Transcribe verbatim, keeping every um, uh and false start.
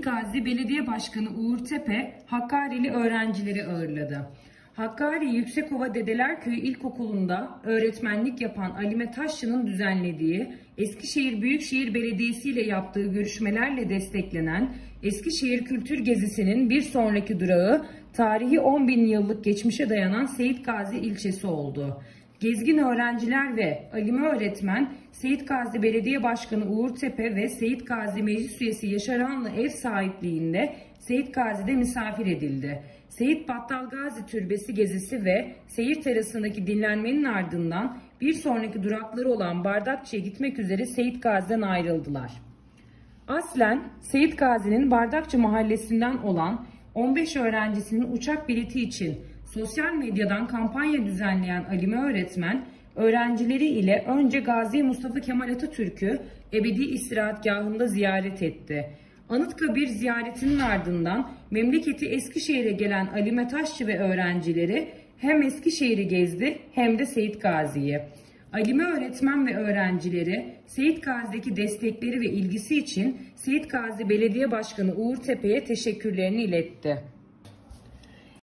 Gazi Belediye Başkanı Uğur Tepe, Hakkari'li öğrencileri ağırladı. Hakkari Yüksekova Dedelerköyü İlkokulu'nda öğretmenlik yapan Alime Taşçı'nın düzenlediği, Eskişehir Büyükşehir Belediyesi ile yaptığı görüşmelerle desteklenen Eskişehir Kültür Gezisi'nin bir sonraki durağı, tarihi on bin yıllık geçmişe dayanan Seyit Gazi ilçesi oldu. Gezgin öğrenciler ve Alime öğretmen, Seyit Gazi Belediye Başkanı Uğur Tepe ve Seyit Gazi Meclis Üyesi Yaşar Hanlı ev sahipliğinde Seyit Gazi'de misafir edildi. Seyit Battal Gazi Türbesi gezisi ve seyir terasındaki dinlenmenin ardından bir sonraki durakları olan Bardakçı'ya gitmek üzere Seyit Gazi'den ayrıldılar. Aslen Seyit Gazi'nin Bardakçı mahallesinden olan on beş öğrencisinin uçak bileti için sosyal medyadan kampanya düzenleyen Alime öğretmen, öğrencileri ile önce Gazi Mustafa Kemal Atatürk'ü ebedi istirahatgahında ziyaret etti. Anıtkabir ziyaretinin ardından memleketi Eskişehir'e gelen Alime Taşçı ve öğrencileri hem Eskişehir'i gezdi hem de Seyit Gazi'yi. Alime öğretmen ve öğrencileri Seyit Gazi'deki destekleri ve ilgisi için Seyit Gazi Belediye Başkanı Uğur Tepe'ye teşekkürlerini iletti.